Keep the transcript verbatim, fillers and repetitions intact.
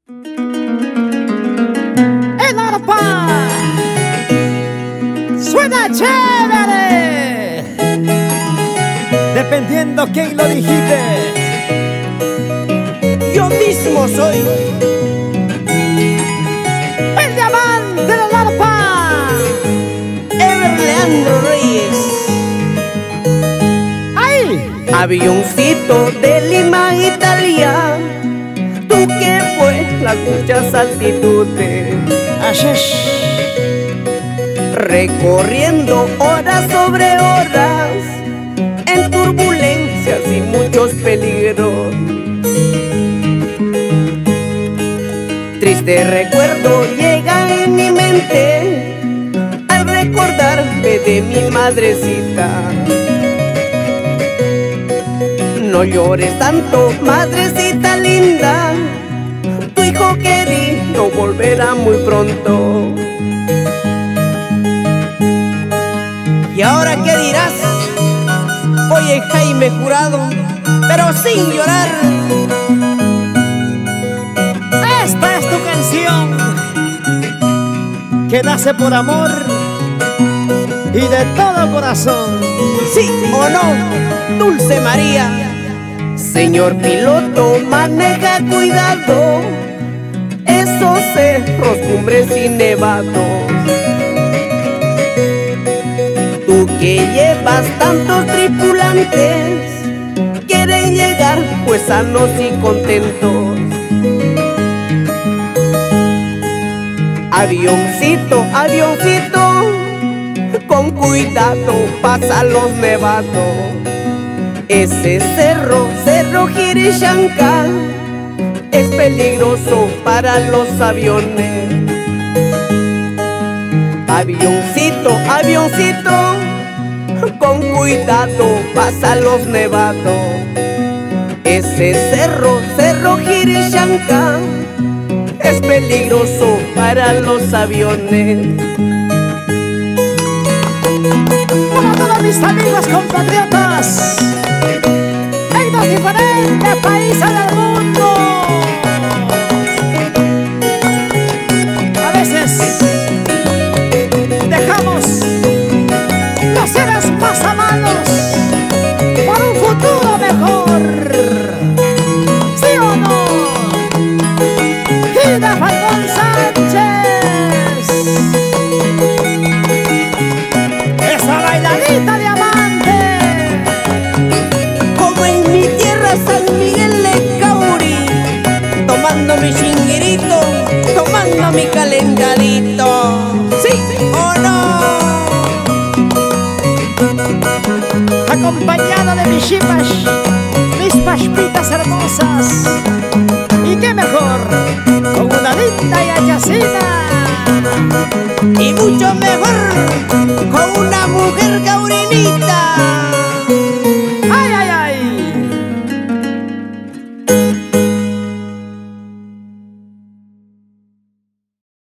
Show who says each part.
Speaker 1: El arpa suena chévere, dependiendo quién lo dijiste.
Speaker 2: Yo mismo soy
Speaker 1: el diamante del arpa,
Speaker 2: Ever Leandro Reyes.
Speaker 1: ¡Ay!
Speaker 2: Avioncito de Lima, Italia, tú que fue las muchas altitudes,
Speaker 1: Así es.
Speaker 2: recorriendo horas sobre horas, en turbulencias y muchos peligros. Triste recuerdo llega en mi mente al recordarme de mi madrecita. No llores tanto, madrecita linda, tu hijo querido volverá muy pronto. ¿Y ahora qué dirás? Oye, Jaime Jurado, pero sin llorar.
Speaker 1: Esta es tu canción que nace por amor y de todo corazón.
Speaker 2: ¿Sí o no, Dulce María? Señor piloto, maneja cuidado esos cerros, cumbres y nevados. Tú que llevas tantos tripulantes, quieren llegar pues sanos y contentos. Avioncito, avioncito, con cuidado pasa los nevados. Ese cerro, cerro Girishanka, es peligroso para los aviones. Avioncito, avioncito, con cuidado pasa los nevados. Ese cerro, cerro Girishanka, es peligroso para los aviones.
Speaker 1: Para todos mis amigos compatriotas en los diferentes países del mundo. A veces dejamos los seres más amados por un futuro mejor. ¿Sí o no? Gina Falcón Sánchez, esa bailadita diamante.
Speaker 2: Como en mi tierra San Miguel de Cauri, tomando mi chinguirito, tomando mi calentadito. ¿Sí o no?
Speaker 1: Acompañada de mis chipas, mis paspitas hermosas. Y qué mejor, con una linda yachacina.
Speaker 2: Y mucho mejor con una mujer caurinita.